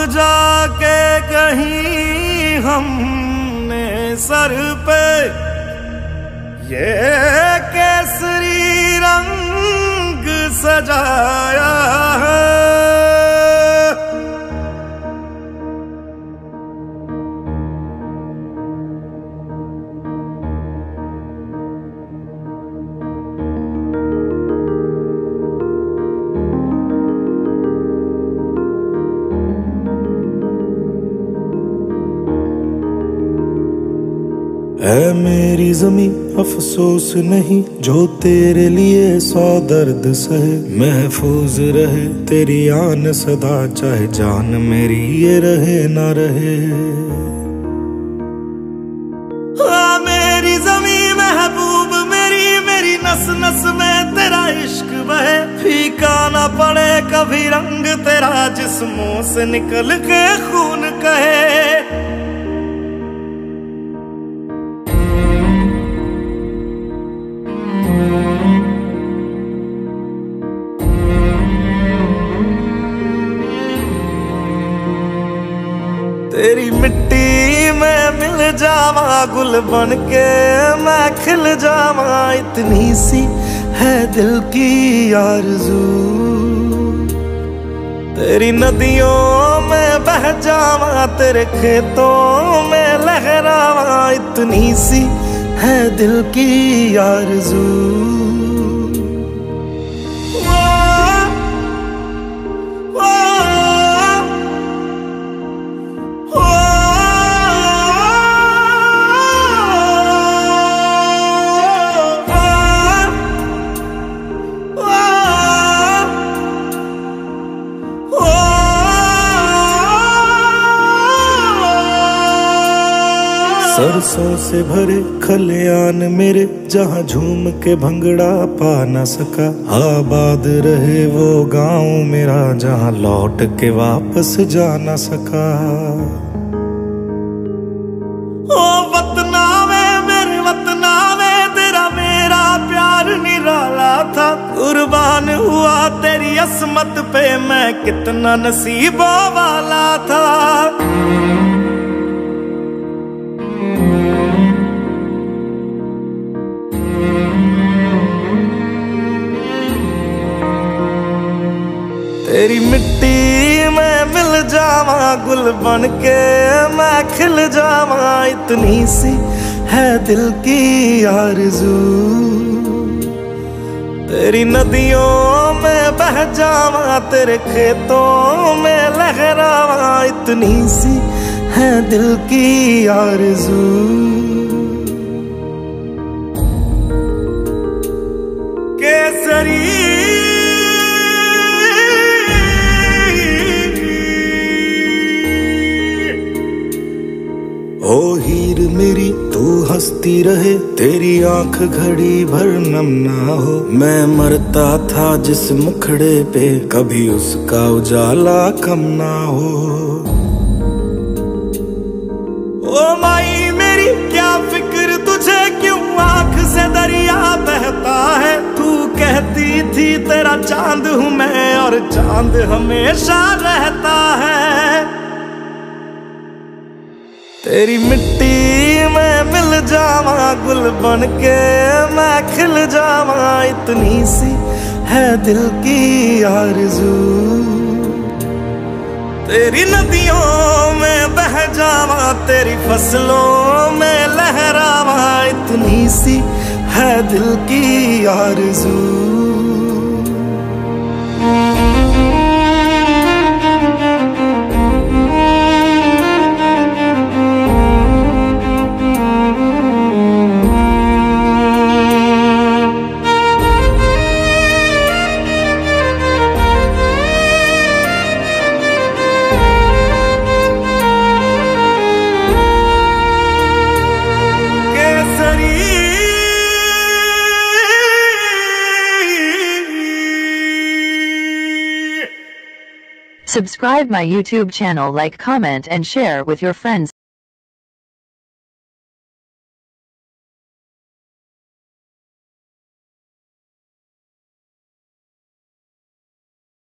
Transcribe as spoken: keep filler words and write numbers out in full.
जाके कहीं हमने सर पे ये केसरी रंग सजाया है। है मेरी जमी अफसोस नहीं जो तेरे लिए सौ दर्द सहे, महफूज रहे तेरी आन सदा चाहे जान मेरी ये रहे ना रहे। हाँ मेरी जमी महबूब मेरी, मेरी नस नस में तेरा इश्क बहे, फीका ना पड़े कभी रंग तेरा जिस्मों से निकल के खून कहे। तेरी मिट्टी में मिल जावा गुल बन के मैं खिल जावा, इतनी सी है दिल की आरज़ू। तेरी नदियों में बह जावा तेरे खेतों में लहरावा, इतनी सी है दिल की आरज़ू। सरसों से भरे खलियान मेरे जहाँ झूम के भंगड़ा पा न सका, आबाद रहे वो गांव मेरा जहाँ लौट के वापस जा न सका। ओ वतना में मेरे वतना में तेरा मेरा प्यार निराला था, कुर्बान हुआ तेरी असमत पे मैं कितना नसीबों वाला था। तेरी मिट्टी में मिल जावा गुल बन के मैं खिल जावा, इतनी सी है दिल की आरज़ू। तेरी नदियों में बह जावा तेरे खेतों में लहरावा, इतनी सी है दिल की आरज़ू। केसरी ओ हीर मेरी तू हंसती रहे, तेरी आंख घड़ी भर नम ना हो। मैं मरता था जिस मुखड़े पे कभी उसका उजाला कम ना हो। ओ माई मेरी क्या फिक्र तुझे क्यों आंख से दरिया बहता है, तू कहती थी तेरा चांद हूँ मैं और चांद हमेशा रहता है। तेरी मिट्टी में मिल जावा गुल बन के मैं खिल जावा, इतनी सी है दिल की आरज़ू। तेरी नदियों में बह जावा तेरी फसलों में लहरावा, इतनी सी है दिल की आरज़ू। Subscribe my YouTube channel, like, comment and share with your friends.